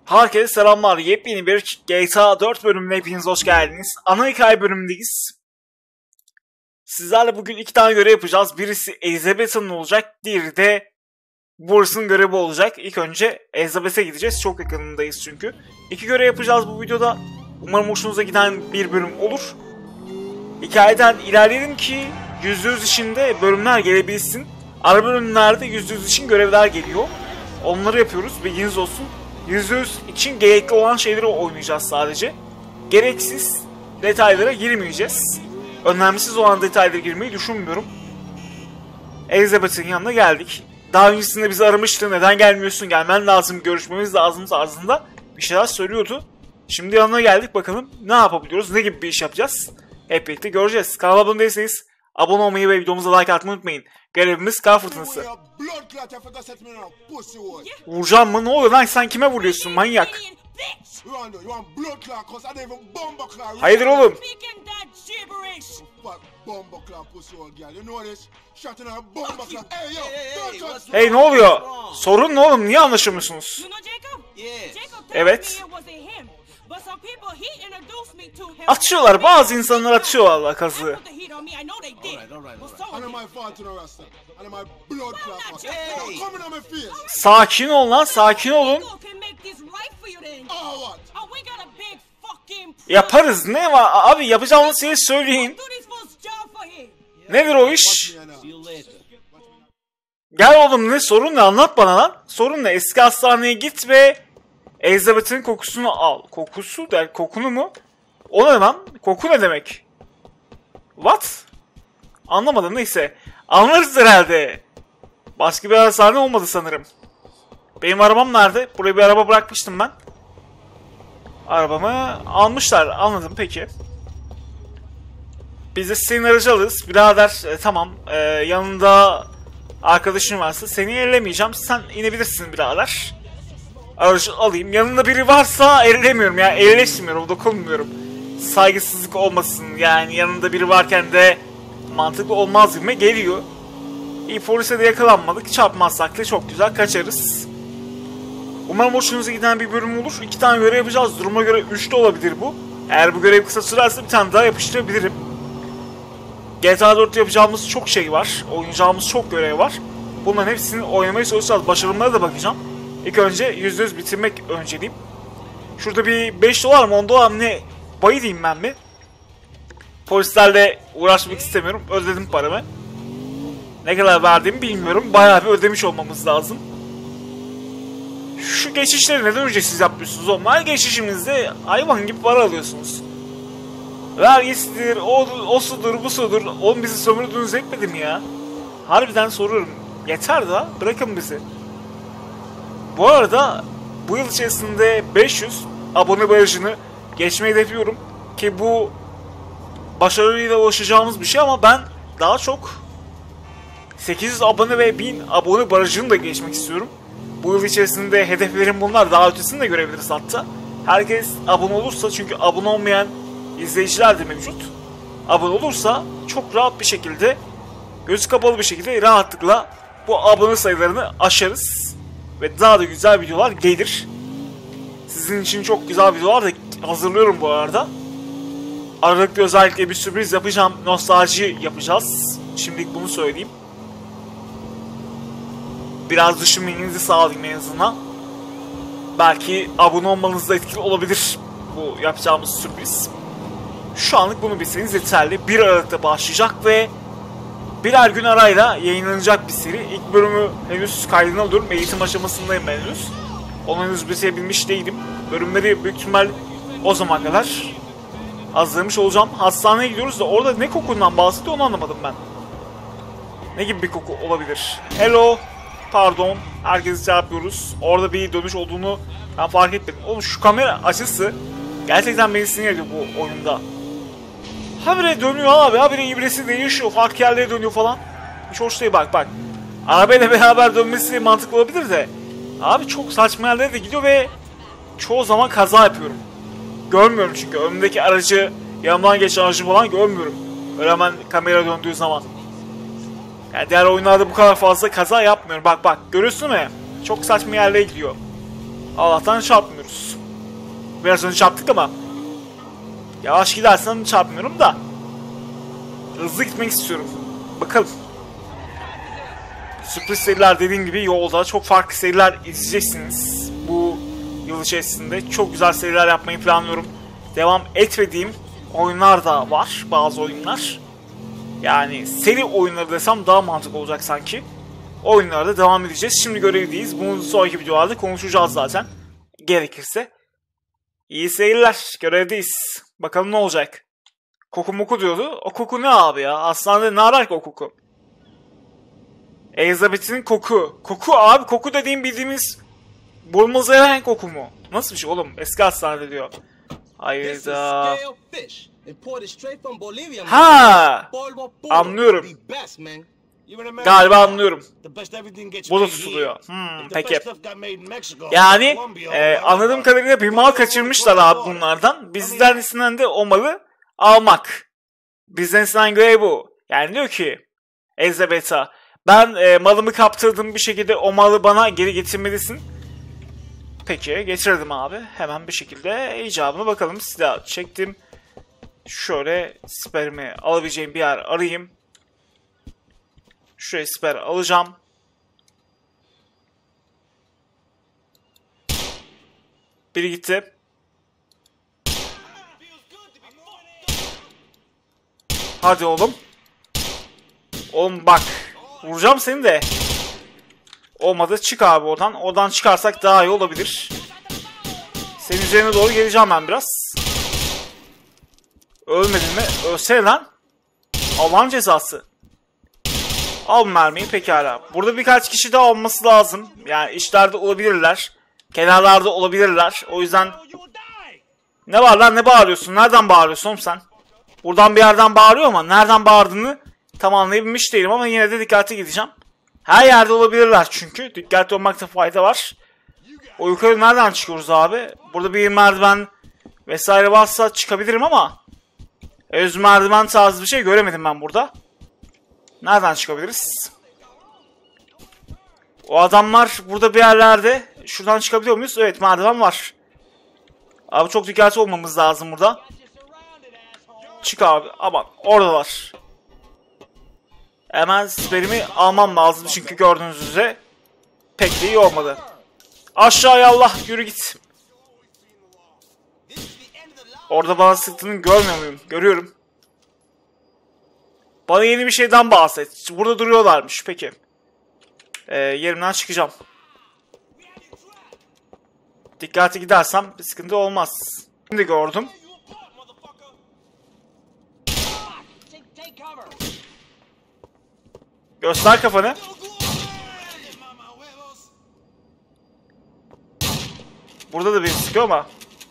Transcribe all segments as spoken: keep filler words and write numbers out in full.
Herkese selamlar. Yepyeni bir G T A dört bölümüne hepiniz hoş geldiniz. Ana hikaye bölümündeyiz. Sizlerle bugün iki tane görev yapacağız. Birisi Elizabeth'in olacak, diğeri de Boris'in görevi olacak. İlk önce Elizabeth'e gideceğiz. Çok yakınındayız çünkü. İki görev yapacağız bu videoda. Umarım hoşunuza giden bir bölüm olur. Hikayeden ilerleyelim ki yüzde yüz içinde bölümler gelebilsin. Ara bölümlerde yüzde yüz için görevler geliyor. Onları yapıyoruz, bilginiz olsun. yüzde yüz için gerekli olan şeyleri oynayacağız sadece. Gereksiz detaylara girmeyeceğiz. Önemsiz olan detaylara girmeyi düşünmüyorum. Elizabeth'in yanına geldik. Daha öncesinde bizi aramıştı. Neden gelmiyorsun? Gelmen lazım, görüşmemiz lazım tarzında bir şeyler söylüyordu. Şimdi yanına geldik, bakalım ne yapabiliyoruz, ne gibi bir iş yapacağız. Hep birlikte göreceğiz. Kanala abone değilseniz abone olmayı ve videomuza like atmayı unutmayın. Görevimiz kar fırtınası. Vuracağım mı? Ne oluyor lan? Sen kime vuruyorsun manyak? Hayırdır oğlum? Hey, ne oluyor? Sorun ne oğlum? Niye anlaşamıyorsunuz? Evet. Atıyorlar, bazı insanlar atıyorlar kazığı. Sakin ol lan, sakin olun. Yaparız, ne var abi, yapacağımız şeyi söyleyin. Nedir o iş? Gel oğlum, ne sorun ne, anlat bana lan. Sorun ne? Eski hastaneye git ve Elizabeth'in kokusunu al. Kokusu der, kokunu mu? O ne lan? Koku ne demek? What? Anlamadım, neyse. Anlarız herhalde. Başka bir hastane olmadı sanırım. Benim arabam nerede? Buraya bir araba bırakmıştım ben. Arabamı almışlar, anladım, peki. Biz de senin aracı alırız. Birader e, tamam, e, yanında arkadaşın varsa seni ellemeyeceğim. Sen inebilirsin birader. Aracı alayım. Yanında biri varsa ellemiyorum ya, elleşmiyorum, dokunmuyorum. Saygısızlık olmasın yani, yanında biri varken de mantıklı olmaz gibi geliyor. İyi, polise de yakalanmadık, çarpmazsak da çok güzel kaçarız. Umarım hoşunuza giden bir bölüm olur. İki tane görev yapacağız, duruma göre üç de olabilir bu. Eğer bu görev kısa sürerse bir tane daha yapıştırabilirim. G T A dörtte yapacağımız çok şey var, oynayacağımız çok görev var. Bunların hepsini oynamaya çalışacağız, başarımlara da bakacağım. İlk önce yüzde yüz bitirmek önceliğim. Şurada bir beş dolar mı on dolar mı ne bayılayım ben bir. Polislerle uğraşmak istemiyorum. Ödedim paramı. Ne kadar verdiğimi bilmiyorum. Bayağı bir ödemiş olmamız lazım. Şu geçişleri neden ücretsiz yapıyorsunuz oğlum? Her geçişimizde hayvan gibi para alıyorsunuz. Vergisidir, o, o sudur, bu sudur. Oğlum bizi sömürdüğünüz etmedi mi ya? Harbiden soruyorum. Yeter da bırakın bizi. Bu arada bu yıl içerisinde beş yüz abone barajını geçmeyi hedefliyorum. Ki bu başarıyla ulaşacağımız bir şey ama ben daha çok sekiz yüz abone ve bin abone barajını da geçmek istiyorum. Bu yıl içerisinde hedeflerim bunlar, daha ötesini de görebiliriz hatta. Herkes abone olursa, çünkü abone olmayan izleyiciler de mevcut. Abone olursa çok rahat bir şekilde, gözü kapalı bir şekilde rahatlıkla bu abone sayılarını aşarız. Ve daha da güzel videolar gelir. Sizin için çok güzel videolar da hazırlıyorum bu arada. Aralıkta özellikle bir sürpriz yapacağım. Nostalji yapacağız. Şimdilik bunu söyleyeyim. Biraz düşünmenizi sağlayayım en azından. Belki abone olmanız da etkili olabilir bu yapacağımız sürpriz. Şu anlık bunu bilseniz yeterli. bir Aralık'ta başlayacak ve birer gün arayla yayınlanacak bir seri. İlk bölümü henüz kaydını alıyorum. Eğitim aşamasındayım ben henüz. Onu henüz bitirebilmiş değilim. Bölümleri büyük ihtimal o zaman kadar hazırlamış olacağım. Hastaneye gidiyoruz da orada ne kokundan bahsediyor onu anlamadım ben. Ne gibi bir koku olabilir? Hello. Pardon. Herkese şey yapıyoruz. Orada bir dönüş olduğunu ben fark etmedim. Oğlum şu kamera açısı gerçekten beni sinir ediyor bu oyunda. Habire dönüyor abi, habire ibresi değişiyor, farklı yerlere dönüyor falan. Hiç hoş değil, bak bak. Arabayla beraber dönmesi mantıklı olabilir de abi çok saçma yerlere de gidiyor ve çoğu zaman kaza yapıyorum. Görmüyorum çünkü önümdeki aracı, yanımdan geçen aracı falan görmüyorum. Öyle hemen kamera döndüğü zaman. Yani diğer oyunlarda bu kadar fazla kaza yapmıyorum. Bak bak, görüyorsun mu? Çok saçma yerlere gidiyor. Allah'tan çarpmıyoruz. Biraz önce çarptık ama yavaş gidersen çarpmıyorum da hızlı gitmek istiyorum. Bakalım. Sürpriz seriler dediğim gibi yolda çok farklı seriler izleyeceksiniz. Bu yıl içerisinde çok güzel seriler yapmayı planlıyorum. Devam etmediğim oyunlar da var. Bazı oyunlar. Yani seri oyunları desem daha mantıklı olacak sanki. Oyunlarda devam edeceğiz. Şimdi görevdeyiz. Bunu sonraki videolarda konuşacağız zaten. Gerekirse. İyi seyirler. Görevdeyiz. Bakalım ne olacak. Koku moku diyordu. O koku ne abi ya? Aslında ne arar ki o koku? Elizabeth'in koku. Koku abi. Koku dediğim bildiğimiz bulmaz eren koku mu? Nasıl bir şey oğlum? Eski hastanede diyor. Hayda. Ha, anlıyorum. Galiba anlıyorum. Bu da tutuluyor. Hmm, peki. Yani e, anladığım kadarıyla bir mal kaçırmışlar abi bunlardan. Bizden istenen de o malı almak. Bizden istenen görev bu. Yani diyor ki Elizabeth'a, ben e, malımı kaptırdım, bir şekilde o malı bana geri getirmelisin. Peki getirdim abi. Hemen bir şekilde icabına bakalım. Silah çektim. Şöyle siperimi alabileceğim bir yer arayayım. Şuraya siper alacağım. Biri gitti. Hadi oğlum. Oğlum bak. Vuracağım seni de. Olmadı. Çık abi oradan. Oradan çıkarsak daha iyi olabilir. Senin üzerine doğru geleceğim ben biraz. Ölmedin mi? Ölsene lan. Allah'ın cezası. Al mermiyi pekala. Burada birkaç kişi daha olması lazım. Yani içlerde olabilirler. Kenarlarda olabilirler. O yüzden... Ne var lan, ne bağırıyorsun? Nereden bağırıyorsun oğlum sen? Buradan bir yerden bağırıyor ama nereden bağırdığını tam anlayabilmiş değilim ama yine de dikkatli gideceğim. Her yerde olabilirler çünkü. Dikkatli olmakta fayda var. O yukarı nereden çıkıyoruz abi? Burada bir merdiven vesaire varsa çıkabilirim ama öz merdiven tarzı bir şey göremedim ben burada. Nereden çıkabiliriz? O adamlar burada bir yerlerde. Şuradan çıkabiliyor muyuz? Evet, merdiven var. Abi çok dikkatli olmamız lazım burada. Çık abi. Aman oradalar. Hemen siperimi almam lazım çünkü gördüğünüz üzere pek de iyi olmadı. Aşağıya Allah, yürü git. Orada bana sıktığını görmüyor muyum? Görüyorum. Bana yeni bir şeyden bahset. Burada duruyorlarmış. Peki. Ee, yerimden çıkacağım. Dikkatli gidersem bir sıkıntı olmaz. Şimdi gördüm. Göster kafanı. Burada da bir sıkıyor ama.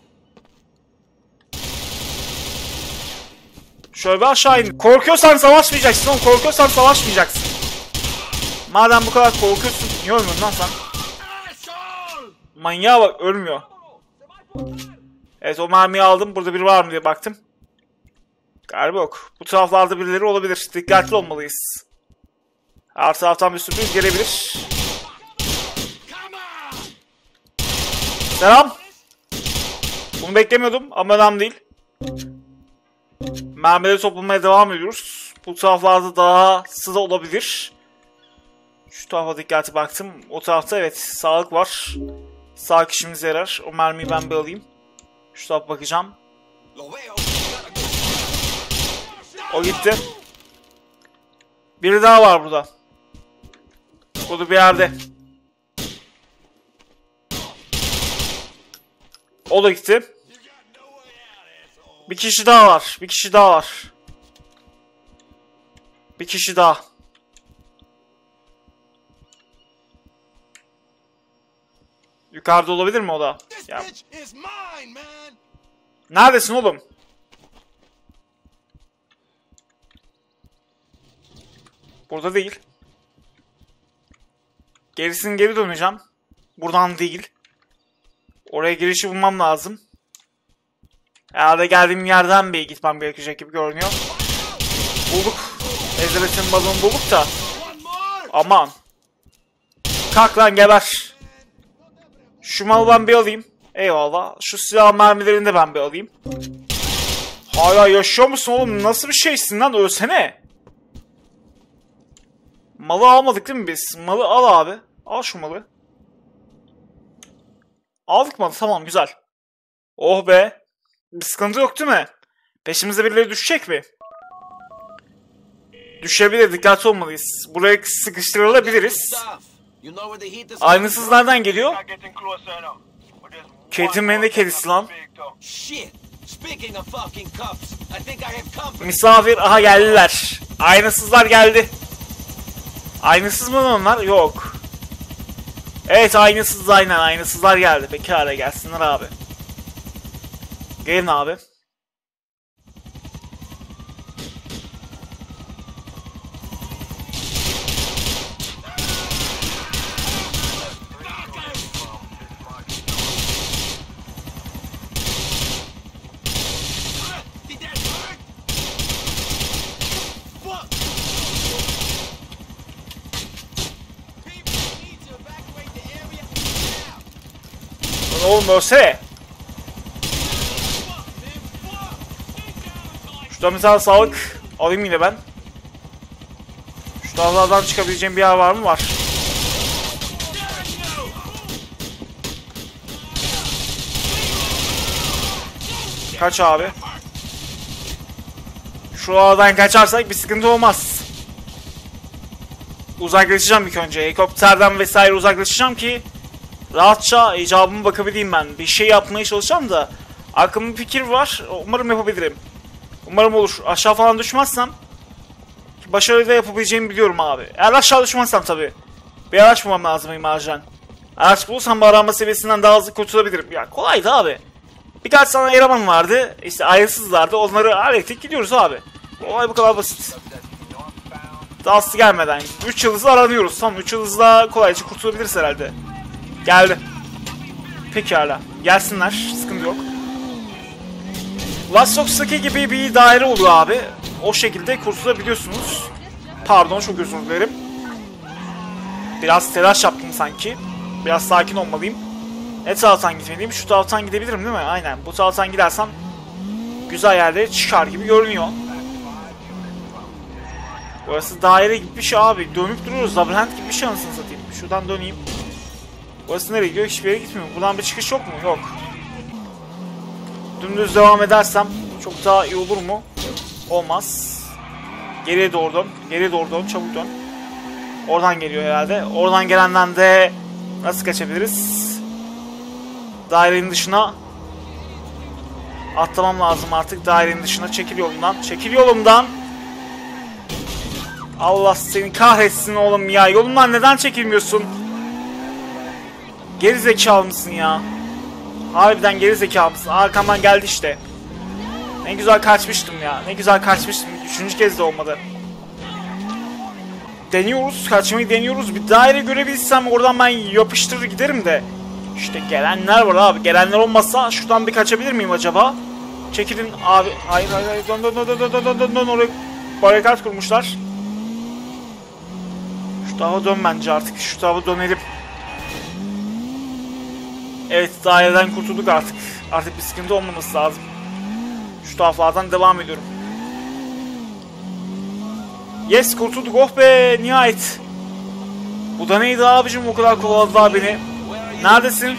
Şöyle bir aşağı in. Korkuyorsan savaşmayacaksın oğlum. Korkuyorsan savaşmayacaksın. Madem bu kadar korkuyorsun, niye ölmüyorsun lan sen? Manyağa bak, ölmüyor. Evet, o mermiyi aldım. Burada biri var mı diye baktım. Galiba yok. Bu taraflarda birileri olabilir. Dikkatli olmalıyız. Her taraftan bir sürpriz gelebilir. Selam. Bunu beklemiyordum ama önemli değil. Mermileri toplamaya devam ediyoruz. Bu taraflarda daha sıra olabilir. Şu tarafa dikkatli baktım. O tarafta evet sağlık var. Sağlık işimize yarar. O mermiyi ben bir alayım. Şu tarafa bakacağım. O gitti. Biri daha var burada. O da bir yerde. O da gitti. Bir kişi daha var. Bir kişi daha var. Bir kişi daha. Yukarıda olabilir mi o da? Ya. Neredesin oğlum? Burada değil. Gerisini geri döneceğim. Buradan değil. Oraya girişi bulmam lazım. Herhalde geldiğim yerden bir gitmem gerekecek gibi görünüyor. Bulduk. Elizabeth'in balonu bulduk da. Aman. Kalk lan, geber. Şu malı ben bir alayım. Eyvallah. Şu silah mermilerini de ben bir alayım. Hala yaşıyor musun oğlum? Nasıl bir şeysin lan? Ölsene. Malı almadık değil mi biz? Malı al abi. Al şu malı. Aldık malı. Tamam, güzel. Oh be. Bir sıkıntı yok değil mi? Peşimize birileri düşecek mi? Düşebilir. Dikkatli olmalıyız. Buraya sıkıştırılabiliriz. Aynısız nereden geliyor? Kedimin de kedisi lan. Misafir. Aha geldiler. Aynasızlar geldi. Aynasız mı onlar? Yok. Evet, aynasız, aynen aynasızlar geldi. Pekala, gelsinler abi. Gelin abi. Oğlum ölsene. Şuradan bir tane sağlık alayım yine ben. Şu dağlardan çıkabileceğim bir yer var mı? Var. Kaç abi. Şuralardan kaçarsak bir sıkıntı olmaz. Uzaklaşacağım ilk önce. Helikopterden vesaire uzaklaşacağım ki rahatça icabıma bakabileyim ben. Bir şey yapmaya çalışacağım da aklımda bir fikir var. Umarım yapabilirim. Umarım olur. Aşağı falan düşmezsem başarıyla yapabileceğimi biliyorum abi. Eğer aşağı düşmezsem tabii. Bir araç bulmam lazım imarjen. Araç bulursam bu arama seviyesinden daha hızlı kurtulabilirim. Ya kolaydı abi. Birkaç tane eleman vardı. İşte ayrılsızlardı. Onları hallettik, gidiyoruz abi. Olay bu kadar basit. Dahası gelmeden. üç yıldızla aranıyoruz. Tamam, üç yıldızla kolayca kurtulabiliriz herhalde. Geldi. Pekala. Gelsinler. Sıkıntı yok. Last Ox'taki gibi bir daire oluyor abi. O şekilde kurtulabiliyorsunuz. Pardon, çok özür dilerim. Biraz telaş yaptım sanki. Biraz sakin olmalıyım. Ne taraftan gitmeliyim? Şu taraftan gidebilirim değil mi? Aynen. Bu taraftan gidersem güzel yerlere çıkar gibi görünüyor. Burası daire gibi bir şey abi. Dönüp duruyoruz. Labirent gibi bir şey anasını satayım. Şuradan döneyim. Burası nereye gidiyor? Hiçbir yere gitmiyor. Buradan bir çıkış yok mu? Yok. Dümdüz devam edersem çok daha iyi olur mu? Olmaz. Geriye doğru dön. Geriye doğru dön. Çabuk dön. Oradan geliyor herhalde. Oradan gelenden de nasıl kaçabiliriz? Dairenin dışına atlamam lazım artık. Dairenin dışına. Çekil yolumdan. Çekil yolumdan. Allah seni kahretsin oğlum ya. Yolumdan neden çekilmiyorsun? Geri zekalı mısın ya? Harbiden geri zekalı mısın? Arkamdan geldi işte. Ne güzel kaçmıştım ya. Ne güzel kaçmıştım. Üçüncü kez de olmadı. Deniyoruz. Kaçmayı deniyoruz. Bir daire görebilsem oradan ben yapıştırır giderim de. İşte gelenler var abi. Gelenler olmazsa şuradan bir kaçabilir miyim acaba? Çekilin abi. Hayır hayır hayır. Dön dön dön dön dön dön dön dön. Oraya barikat kurmuşlar. Şu tarafa dön bence artık. Şu tarafa dönelim. Evet, daireden kurtulduk artık. Artık bir sıkıntı olmaması lazım. Şu taraflardan devam ediyorum. Yes, kurtulduk. Oh be, nihayet. Bu da neydi abicim, o kadar kovaladılar beni. Neredesin?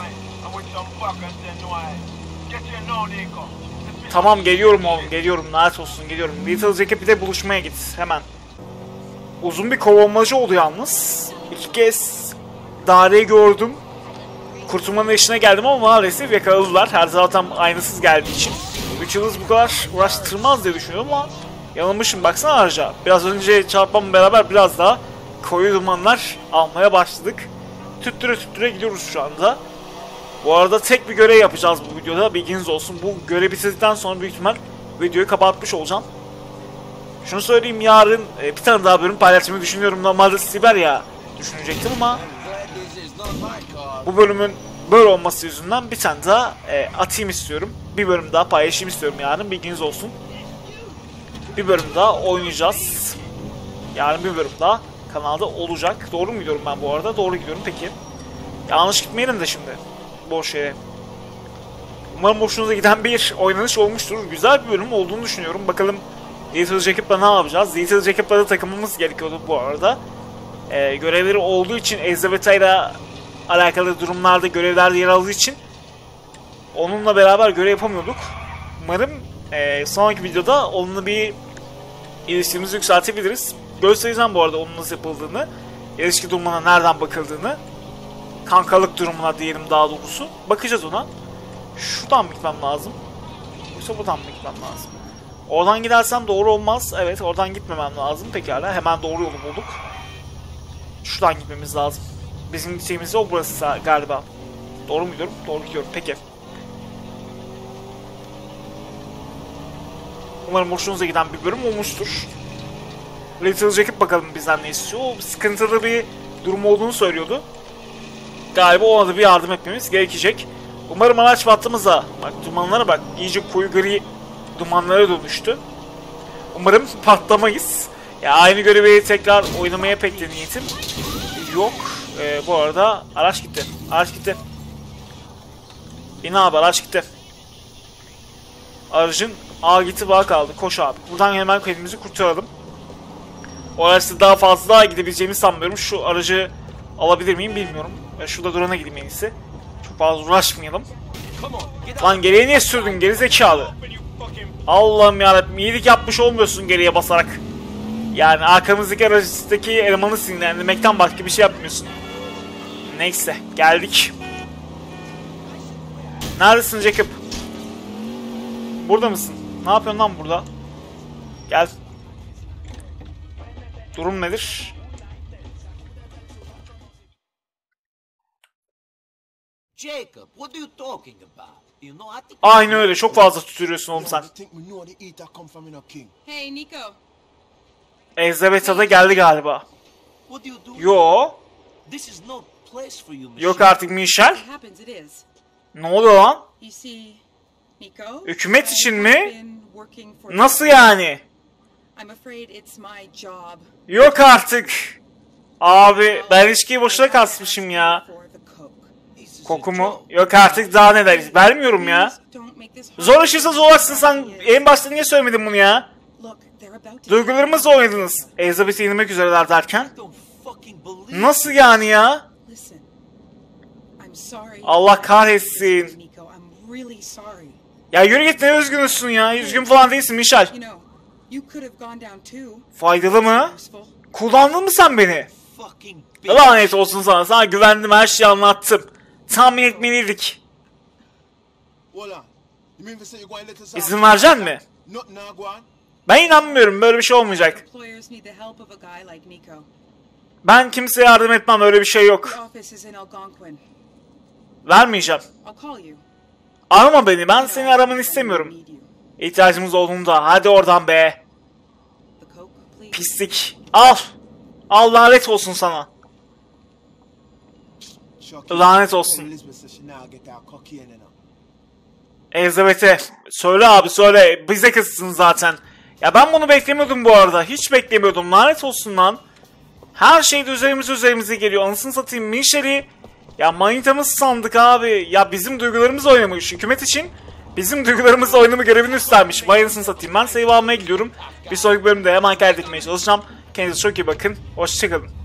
Tamam, geliyorum oğlum, geliyorum. Lanet olsun, geliyorum. Little Jack'e buluşmaya git hemen. Uzun bir kovalamacı oldu yalnız. İki kez daireyi gördüm. Kurtulmanın işine geldim ama maalesef yakaladılar. Her zaten aynısız geldiği için. üç yıldız bu kadar uğraştırmaz diye düşünüyorum ama yanılmışım, baksana harca. Biraz önce çarpmamla beraber biraz daha koyu dumanlar almaya başladık. Tüttüre tüttüre gidiyoruz şu anda. Bu arada tek bir görev yapacağız bu videoda, bilginiz olsun. Bu görevi bitirdikten sonra büyük ihtimal videoyu kapatmış olacağım. Şunu söyleyeyim, yarın bir tane daha bölüm paylaşmayı düşünüyorum. Normalde Siberya düşünecektim ama bu bölümün böyle olması yüzünden bir tane daha e, atayım istiyorum. Bir bölüm daha paylaşayım istiyorum yarın, bilginiz olsun. Bir bölüm daha oynayacağız. Yarın bir bölüm daha kanalda olacak. Doğru mu gidiyorum ben bu arada? Doğru gidiyorum peki. Yanlış gitmeyelim de şimdi. Boş yere. Umarım hoşunuza giden bir oynanış olmuştur. Güzel bir bölüm olduğunu düşünüyorum. Bakalım Little Jacob'la ne yapacağız? Little Jacob'la da takımımız gerekiyordu bu arada. Ee, görevleri olduğu için, Elizabeth ile alakalı durumlarda görevlerde yer aldığı için onunla beraber görev yapamıyorduk. Umarım e, sonraki videoda onunla bir ilişkimizi yükseltebiliriz. Göstereceğim bu arada onun nasıl yapıldığını, ilişki durumuna nereden bakıldığını, kankalık durumuna diyelim daha doğrusu. Bakacağız ona. Şuradan mı gitmem lazım? Yoksa buradan mı gitmem lazım? Oradan gidersem doğru olmaz. Evet, oradan gitmemem lazım. Pekala, hemen doğru yolu bulduk. Şuradan gitmemiz lazım. Bizim gideceğimiz yol burası galiba. Doğru mu gidiyorum? Doğru gidiyorum. Peki. Umarım hoşunuza giden bir bölüm olmuştur. Little Jacob bakalım bizden ne istiyor. O sıkıntılı bir durum olduğunu söylüyordu. Galiba ona da bir yardım etmemiz gerekecek. Umarım araç battığımızda, bak dumanlara bak, iyice koyu gri dumanlara dönüştü. Umarım patlamayız. Ya aynı görevi tekrar oynamaya pek de niyetim yok. Ee, bu arada araç gitti. Araç gitti. İn abi, araç gitti. Aracın A gitti, bağ kaldı. Koş abi. Buradan hemen kendimizi kurtaralım. O araçta daha fazla daha gidebileceğimi sanmıyorum. Şu aracı alabilir miyim bilmiyorum. Ya şurada durana gideyim en iyisi. Çok fazla uğraşmayalım. Lan geriye niye sürdün gerizekalı? Allah'ım yarabbim, iyilik yapmış olmuyorsun geriye basarak. Yani arkamızdaki araçtaki elemanı sinirlendirmekten başka bir şey yapmıyorsun. Neyse, geldik. Neredesin Jacob? Burada mısın? Ne yapıyorsun lan burada? Gel. Durum nedir? Jacob, what are you talking about? You know, I think Aynı öyle, çok fazla tutuyorsun oğlum sen. Hey, Nico. Elizabeth'a da geldi galiba. What do you do? Yo. This is no place for you, Yok artık Michel. It happens, it is. Ne oluyor lan? You see, Nico. Hükümet için I mi? have been working for- Nasıl yani? I'm afraid it's my job. Yok artık. Abi ben ilişkiyi boşuna kasmışım ya. For the coke. This is Koku a mu? joke. Yok artık, daha ne deriz? Vermiyorum ya. Please don't make this hard. Zor işirse zorlaşsın, sen en başta niye söylemedin bunu ya? Look, they're about to- Duygularımızla oynadınız. Elizabeth'i indirmek üzereler derken. I don't fucking believe Nasıl yani ya? Listen. I'm sorry. Allah kahretsin. Nico, I'm really sorry. Ya yürü git, ne üzgünsün ya? Üzgün falan değilsin Michel. You know, you could have gone down too. Faydalı mı? Useful. Kullandın mı sen beni? fucking Lanet olsun sana. Sana güvendim, her şeyi anlattım. Tahmin etmeliydik. İzin verecek mi? Ben inanmıyorum, böyle bir şey olmayacak. Employers need the help of a guy like Nico. Ben kimseye yardım etmem, öyle bir şey yok. The office is in Algonquin. Vermeyeceğim. I'll call you. Arama beni, ben seni aramanı istemiyorum. İhtiyacımız olduğunda, hadi oradan be. The coke, please. Pislik. Al. Al, lanet olsun sana. Lanet olsun. Elizabeth'e söyle abi, söyle, bize kızsın zaten. Ya ben bunu beklemiyordum bu arada, hiç beklemiyordum, lanet olsun lan. Her şey de üzerimize üzerimize geliyor, anasını satayım. Michel'i ya manitamız sandık abi. Ya bizim duygularımız oynamış, hükümet için bizim duygularımızla oynama görevini üstlenmiş. Vay anasını satayım. Ben save almaya gidiyorum. Bir sonraki bölümde hemen kaydetmeye çalışacağım. Kendinize çok iyi bakın, hoşçakalın.